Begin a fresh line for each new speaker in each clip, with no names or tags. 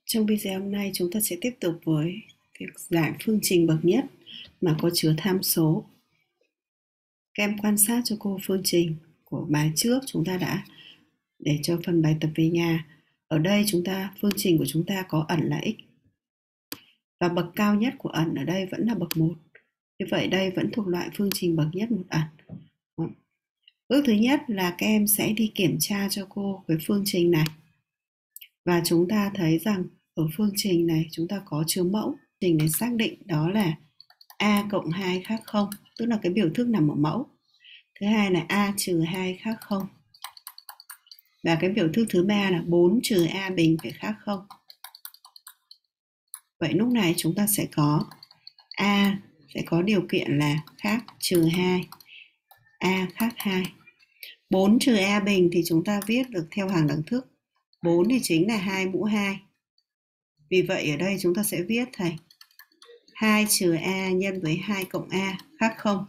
Trong video hôm nay chúng ta sẽ tiếp tục với việc giải phương trình bậc nhất mà có chứa tham số. Các em quan sát cho cô phương trình của bài trước chúng ta đã để cho phần bài tập về nhà. Ở đây phương trình của chúng ta có ẩn là x. Và bậc cao nhất của ẩn ở đây vẫn là bậc 1. Như vậy đây vẫn thuộc loại phương trình bậc nhất một ẩn. Bước thứ nhất là các em sẽ đi kiểm tra cho cô cái phương trình này. Và chúng ta thấy rằng ở phương trình này chúng ta có chứa mẫu. Trình để xác định đó là a cộng 2 khác 0, tức là cái biểu thức nằm ở mẫu. Thứ hai là a trừ 2 khác 0. Và cái biểu thức thứ ba là 4 trừ a bình phải khác 0. Vậy lúc này chúng ta sẽ có a sẽ có điều kiện là khác trừ 2, a khác 2. 4 trừ a bình thì chúng ta viết được theo hàng đẳng thức. 4 thì chính là 2 mũ 2. Vì vậy ở đây chúng ta sẽ viết thành 2 trừ a nhân với 2 cộng a khác 0.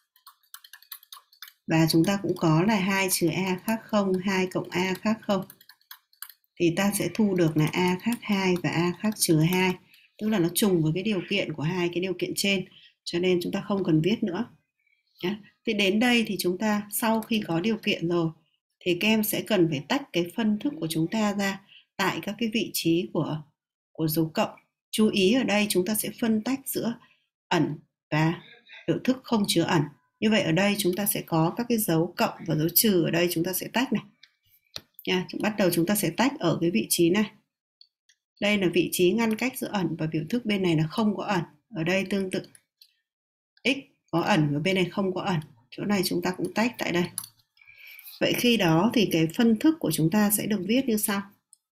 Và chúng ta cũng có là 2 trừ a khác 0, 2 cộng a khác 0. Thì ta sẽ thu được là a khác 2 và a khác trừ 2. Tức là nó trùng với cái điều kiện của hai cái điều kiện trên. Cho nên chúng ta không cần viết nữa. Thì đến đây thì chúng ta sau khi có điều kiện rồi thì các em sẽ cần phải tách cái phân thức của chúng ta ra tại các cái vị trí của dấu cộng. Chú ý ở đây chúng ta sẽ phân tách giữa ẩn và biểu thức không chứa ẩn. Như vậy ở đây chúng ta sẽ có các cái dấu cộng và dấu trừ, ở đây chúng ta sẽ tách này. Bắt đầu chúng ta sẽ tách ở cái vị trí này. Đây là vị trí ngăn cách giữa ẩn và biểu thức, bên này là không có ẩn. Ở đây tương tự x có ẩn và bên này không có ẩn. Chỗ này chúng ta cũng tách tại đây. Vậy khi đó thì cái phân thức của chúng ta sẽ được viết như sau.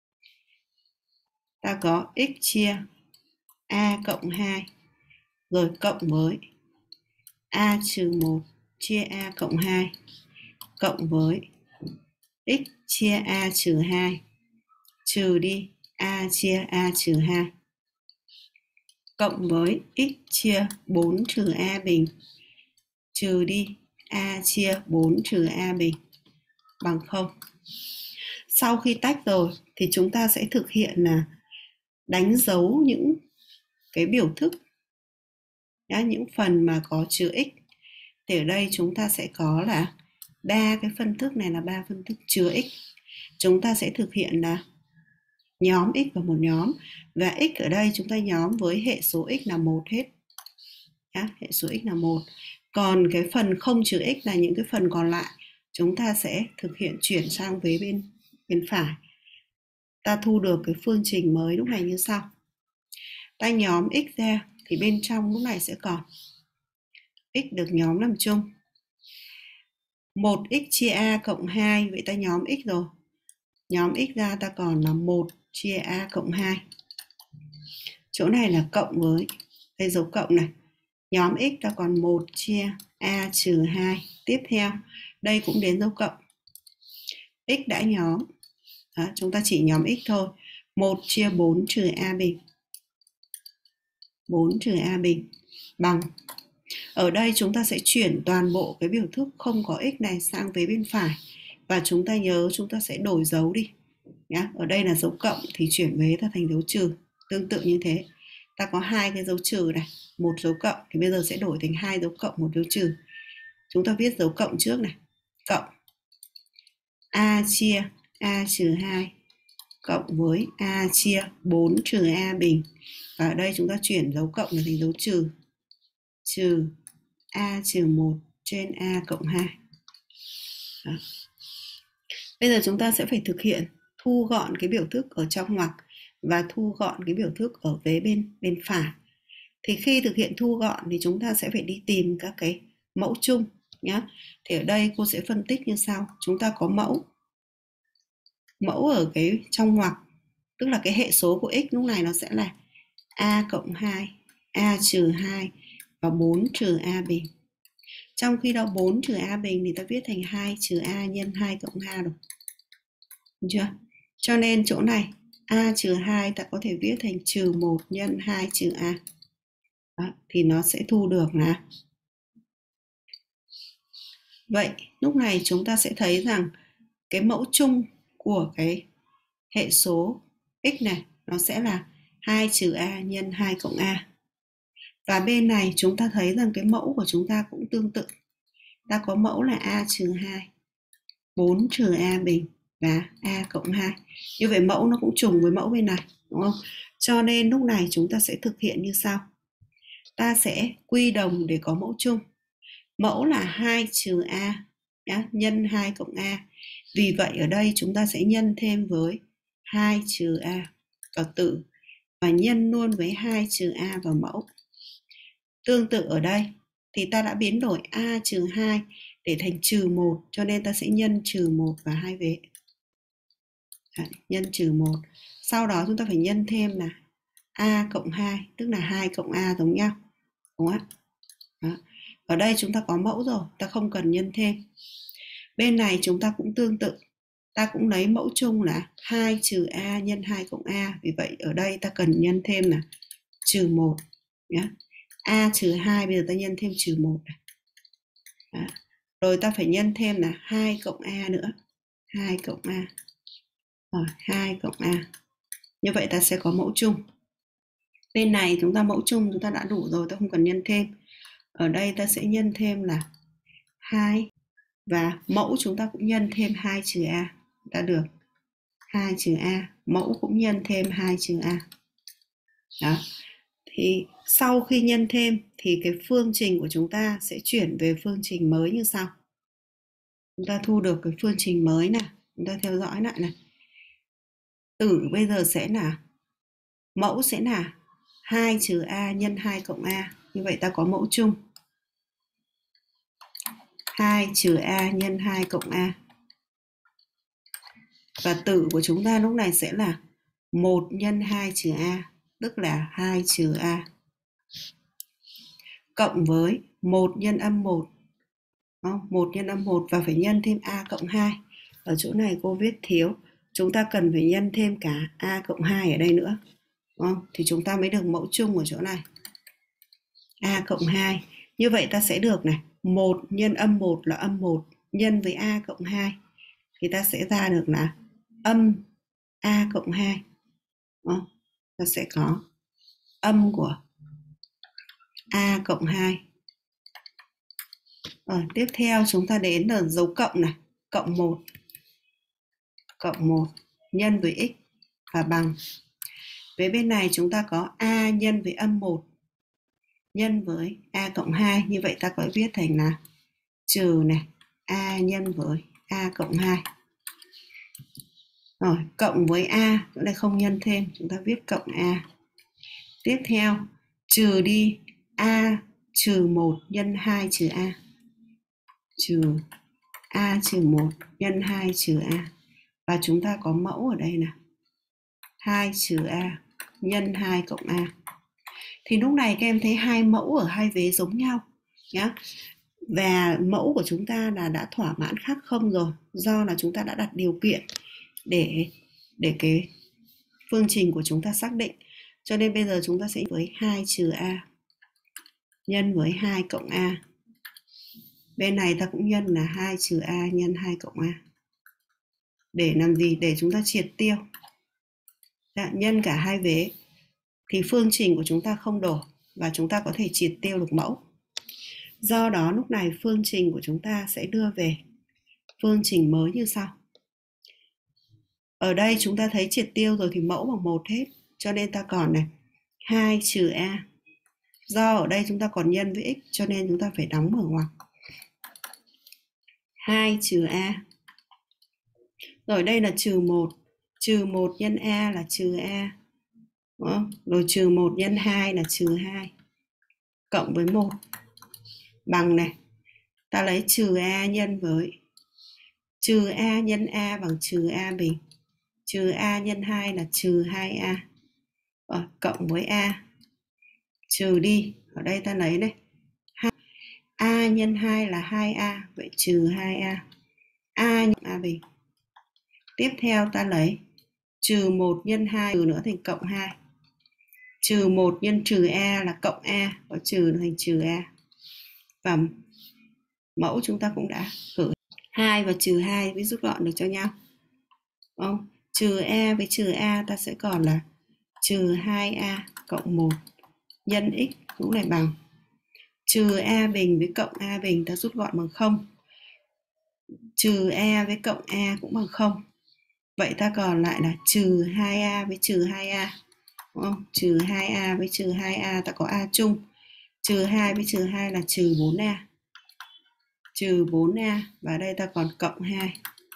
Ta có x chia a cộng 2 rồi cộng với a trừ 1 chia a cộng 2 cộng với x chia a trừ 2 trừ đi a chia a trừ 2 cộng với x chia 4 trừ a bình trừ đi a chia 4 trừ a bình bằng 0. Sau khi tách rồi thì chúng ta sẽ thực hiện là đánh dấu những cái biểu thức, những phần mà có chứa x. Thì ở đây chúng ta sẽ có là ba cái phân thức này là ba phân thức chứa x. Chúng ta sẽ thực hiện là nhóm x vào một nhóm, và x ở đây chúng ta nhóm với hệ số x là 1 hết. Hệ số x là 1. Còn cái phần không chứa x là những cái phần còn lại. Chúng ta sẽ thực hiện chuyển sang với bên phải. Ta thu được cái phương trình mới lúc này như sau. Ta nhóm x ra thì bên trong lúc này sẽ còn x được nhóm làm chung. 1x chia a cộng 2, vậy ta nhóm x rồi. Nhóm x ra ta còn là 1 chia a cộng 2. Chỗ này là cộng với cái dấu cộng này. Nhóm x ta còn 1 chia a trừ 2. Tiếp theo, đây cũng đến dấu cộng. X đã nhóm. Chúng ta chỉ nhóm x thôi. 1 chia 4 trừ a bình. 4 trừ a bình bằng. Ở đây chúng ta sẽ chuyển toàn bộ cái biểu thức không có x này sang với bên phải. Và chúng ta nhớ chúng ta sẽ đổi dấu đi. Ở đây là dấu cộng thì chuyển vế ta thành dấu trừ. Tương tự như thế. Ta có hai cái dấu trừ này, một dấu cộng thì bây giờ sẽ đổi thành hai dấu cộng, một dấu trừ. Chúng ta viết dấu cộng trước này. Cộng a chia a trừ 2 cộng với a chia 4 trừ a bình. Và ở đây chúng ta chuyển dấu cộng thành dấu trừ. Trừ a trừ 1 trên a cộng 2. Đó. Bây giờ chúng ta sẽ phải thực hiện thu gọn cái biểu thức ở trong ngoặc và thu gọn cái biểu thức ở vế bên phải. Thì khi thực hiện thu gọn thì chúng ta sẽ phải đi tìm các cái mẫu chung nhé. Thì ở đây cô sẽ phân tích như sau. Chúng ta có mẫu ở cái trong ngoặc, tức là cái hệ số của x lúc này nó sẽ là a cộng 2, a trừ 2 và 4 trừ a bình. Trong khi đó 4 trừ a bình thì ta viết thành 2 trừ a nhân 2 cộng a rồi. Được chưa? Cho nên chỗ này a trừ 2 ta có thể viết thành trừ 1 nhân 2 trừ a. Đó, thì nó sẽ thu được là. Vậy lúc này chúng ta sẽ thấy rằng cái mẫu chung của cái hệ số x này nó sẽ là 2 trừ A nhân 2 cộng A. Và bên này chúng ta thấy rằng cái mẫu của chúng ta cũng tương tự. Ta có mẫu là A trừ 2, 4 trừ A bình và A cộng 2. Như vậy mẫu nó cũng trùng với mẫu bên này, đúng không? Cho nên lúc này chúng ta sẽ thực hiện như sau. Ta sẽ quy đồng để có mẫu chung. Mẫu là 2 trừ A nhân 2 cộng A. Vì vậy ở đây chúng ta sẽ nhân thêm với 2 trừ A vào tử và nhân luôn với 2 trừ A vào mẫu. Tương tự ở đây thì ta đã biến đổi A trừ 2 để thành trừ 1, cho nên ta sẽ nhân trừ 1 và 2 vế. Nhân trừ 1. Sau đó chúng ta phải nhân thêm là A cộng 2, tức là 2 cộng A giống nhau. Đúng không ạ? Ở đây chúng ta có mẫu rồi, ta không cần nhân thêm. Bên này chúng ta cũng tương tự. Ta cũng lấy mẫu chung là 2 trừ A nhân 2 cộng A. Vì vậy ở đây ta cần nhân thêm là trừ 1 nhé. A trừ 2 bây giờ ta nhân thêm trừ 1 này. Đó. Rồi ta phải nhân thêm là 2 cộng A nữa. 2 cộng A. Rồi 2 cộng A. Như vậy ta sẽ có mẫu chung. Bên này chúng ta mẫu chung chúng ta đã đủ rồi, ta không cần nhân thêm. Ở đây ta sẽ nhân thêm là 2 và mẫu chúng ta cũng nhân thêm 2 trừ A. Đã được 2 trừ A, mẫu cũng nhân thêm 2 trừ A. Đó. Thì sau khi nhân thêm thì cái phương trình của chúng ta sẽ chuyển về phương trình mới như sau. Chúng ta thu được cái phương trình mới này, chúng ta theo dõi lại này. Tử bây giờ sẽ là mẫu sẽ là 2 trừ A nhân 2 cộng A. Như vậy ta có mẫu chung 2 trừ A nhân 2 cộng A. Và tử của chúng ta lúc này sẽ là 1 nhân 2 trừ A, tức là 2 trừ A. Cộng với 1 nhân âm 1. 1 nhân âm 1 và phải nhân thêm A cộng 2. Ở chỗ này cô viết thiếu. Chúng ta cần phải nhân thêm cả A cộng 2 ở đây nữa. Thì chúng ta mới được mẫu chung ở chỗ này. A cộng 2. Như vậy ta sẽ được này. 1 nhân âm 1 là âm 1 nhân với A cộng 2. Thì ta sẽ ra được là âm A cộng 2. Ta sẽ có âm của A cộng 2. Rồi, tiếp theo chúng ta đến là dấu cộng này. Cộng 1. Cộng 1 nhân với x và bằng. Với bên này chúng ta có A nhân với âm 1 nhân với A cộng 2. Như vậy ta có viết thành là trừ này A nhân với A cộng 2. Rồi, cộng với A, chỗ này không nhân thêm, chúng ta viết cộng A. Tiếp theo, trừ đi A trừ 1 nhân 2 trừ A. Trừ A trừ 1 nhân 2 trừ A. Và chúng ta có mẫu ở đây là 2 trừ A nhân 2 cộng A. Thì lúc này các em thấy hai mẫu ở hai vế giống nhau nhá. Và mẫu của chúng ta là đã thỏa mãn khác không rồi, do là chúng ta đã đặt điều kiện để cái phương trình của chúng ta xác định. Cho nên bây giờ chúng ta sẽ với 2 trừ A nhân với 2 cộng A. Bên này ta cũng nhân là 2 trừ A nhân 2 cộng A. Để làm gì? Để chúng ta triệt tiêu. Nhân cả hai vế thì phương trình của chúng ta không đổi và chúng ta có thể triệt tiêu được mẫu. Do đó lúc này phương trình của chúng ta sẽ đưa về phương trình mới như sau. Ở đây chúng ta thấy triệt tiêu rồi thì mẫu bằng 1 hết. Cho nên ta còn này 2 trừ A. Do ở đây chúng ta còn nhân với x cho nên chúng ta phải đóng mở ngoặc. 2 trừ A. Rồi đây là trừ 1. Trừ 1 nhân A là trừ A. Đúng không? Rồi trừ 1 nhân 2 là trừ 2. Cộng với 1. Bằng này. Ta lấy trừ A nhân với trừ A nhân A bằng trừ A bình. Trừ A nhân 2 là trừ 2A. Rồi, cộng với A. Trừ đi. Ở đây ta lấy này. A nhân 2 là 2A. Vậy trừ 2A. A nhân A bình. Tiếp theo ta lấy trừ 1 nhân 2 trừ nữa thành cộng 2. Trừ 1 nhân trừ A là cộng A. Có trừ thành trừ A. Và mẫu chúng ta cũng đã gửi 2 và trừ 2 mới rút gọn được cho nhau. Không? Trừ A với trừ A ta sẽ còn là trừ 2a cộng 1 nhân x cũng lại bằng trừ a bình với cộng a bình, ta rút gọn bằng 0. Trừ a với cộng a cũng bằng 0. Vậy ta còn lại là trừ 2a với trừ 2a, đúng không? Trừ 2a với trừ 2a, ta có a chung. Trừ 2 với trừ 2 là trừ 4a. Trừ 4a, và đây ta còn cộng 2.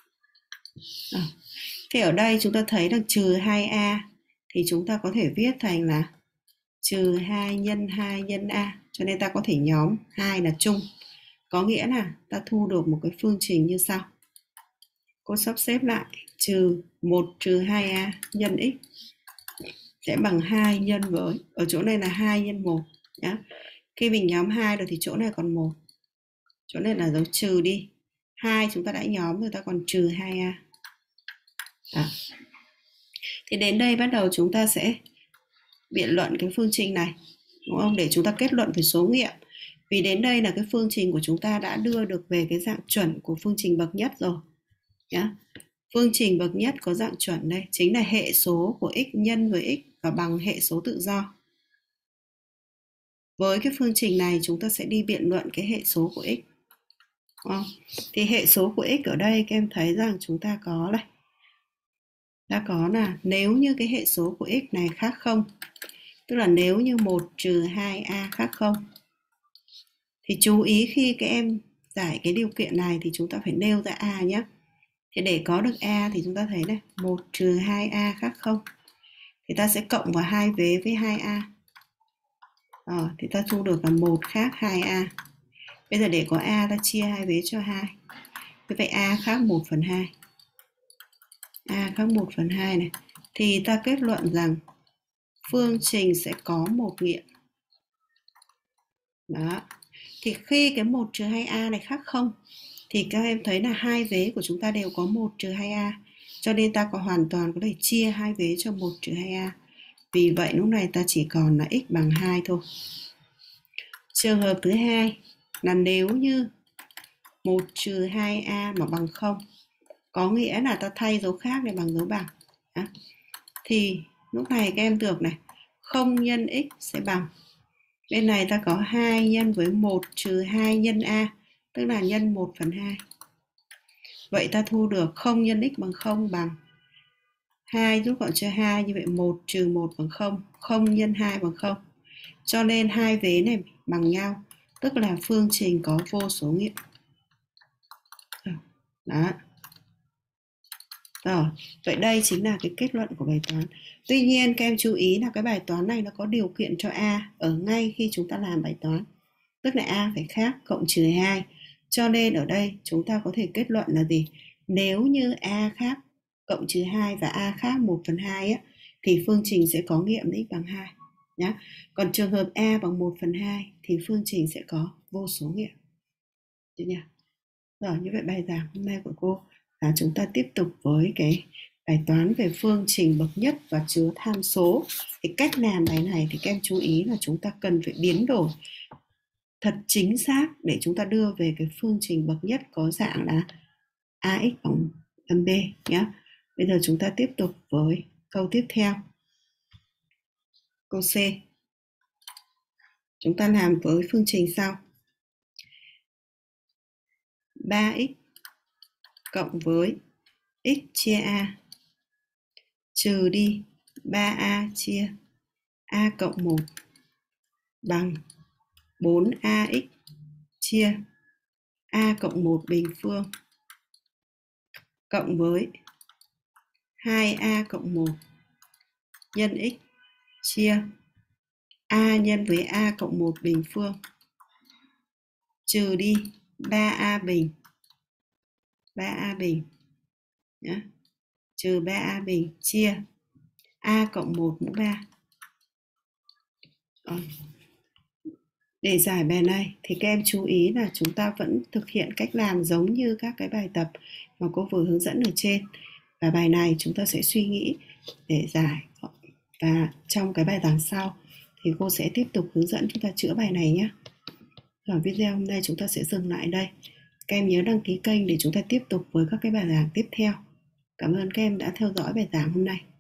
Thế ở đây chúng ta thấy là trừ 2a thì chúng ta có thể viết thành là trừ 2 nhân 2 nhân a. Cho nên ta có thể nhóm 2 là chung. Có nghĩa là ta thu được một cái phương trình như sau. Cô sắp xếp lại trừ 1 trừ 2a nhân x sẽ bằng 2 nhân với, ở chỗ này là 2 nhân 1 nhá. Khi mình nhóm 2 rồi thì chỗ này còn 1. Chỗ này là dấu trừ đi. 2 chúng ta đã nhóm rồi, ta còn trừ 2a. Đó. Thì đến đây bắt đầu chúng ta sẽ biện luận cái phương trình này, đúng không? Để chúng ta kết luận về số nghiệm. Vì đến đây là cái phương trình của chúng ta đã đưa được về cái dạng chuẩn của phương trình bậc nhất rồi nhá. Phương trình bậc nhất có dạng chuẩn đây chính là hệ số của x nhân với x và bằng hệ số tự do. Với cái phương trình này chúng ta sẽ đi biện luận cái hệ số của x. Thì hệ số của x ở đây các em thấy rằng chúng ta có này. Ta có là nếu như cái hệ số của x này khác 0, tức là nếu như 1 trừ 2a khác 0, thì chú ý khi các em giải cái điều kiện này thì chúng ta phải nêu ra a nhé. Thì để có được a thì chúng ta thấy này, 1 trừ 2a khác 0. Thì ta sẽ cộng vào 2 vế với 2a. Thì ta thu được là 1 khác 2a. Bây giờ để có a ta chia 2 vế cho 2. Thế vậy a khác 1/2. A khác 1/2 này. Thì ta kết luận rằng phương trình sẽ có một nghiệm. Đó. Thì khi cái 1 trừ 2a này khác 0 thì các em thấy là hai vế của chúng ta đều có 1 trừ 2a. Cho nên ta có hoàn toàn có thể chia hai vế cho 1 trừ 2a. Vì vậy lúc này ta chỉ còn là x bằng 2 thôi. Trường hợp thứ hai là nếu như 1 trừ 2a mà bằng 0, có nghĩa là ta thay dấu khác để bằng dấu bằng. Thì lúc này các em được này, 0 nhân x sẽ bằng, bên này ta có 2 nhân với 1 trừ 2 nhân a, tức là nhân 1/2. Vậy ta thu được 0 nhân x bằng 0 bằng 2 rút gọn cho 2, như vậy 1 trừ 1 bằng 0, 0 nhân 2 bằng 0. Cho nên hai vế này bằng nhau, tức là phương trình có vô số nghiệm. Đó. Rồi, vậy đây chính là cái kết luận của bài toán. Tuy nhiên các em chú ý là cái bài toán này nó có điều kiện cho a ở ngay khi chúng ta làm bài toán. Tức là a phải khác cộng trừ 2. Cho nên ở đây chúng ta có thể kết luận là gì? Nếu như a khác cộng trừ 2 và a khác 1/2 á, thì phương trình sẽ có nghiệm x bằng 2 nhá. Còn trường hợp a bằng 1/2 thì phương trình sẽ có vô số nghiệm. Được nhỉ? Rồi, như vậy bài giảng hôm nay của cô là chúng ta tiếp tục với cái bài toán về phương trình bậc nhất và chứa tham số. Thì cách làm bài này thì các em chú ý là chúng ta cần phải biến đổi thật chính xác để chúng ta đưa về cái phương trình bậc nhất có dạng là ax bằng âm b nhé. Bây giờ chúng ta tiếp tục với câu tiếp theo. Câu C. Chúng ta làm với phương trình sau. 3x cộng với x chia a trừ đi 3a chia a cộng 1 bằng 4ax chia a cộng 1 bình phương cộng với 2a cộng 1 nhân x chia a nhân với a cộng 1 bình phương trừ đi 3a bình nhé, trừ 3a bình chia a cộng 1 mũ 3. Để giải bài này thì các em chú ý là chúng ta vẫn thực hiện cách làm giống như các cái bài tập mà cô vừa hướng dẫn ở trên. Và bài này chúng ta sẽ suy nghĩ để giải. Và trong cái bài giảng sau thì cô sẽ tiếp tục hướng dẫn chúng ta chữa bài này nhé. Ở video hôm nay chúng ta sẽ dừng lại đây. Các em nhớ đăng ký kênh để chúng ta tiếp tục với các cái bài giảng tiếp theo. Cảm ơn các em đã theo dõi bài giảng hôm nay.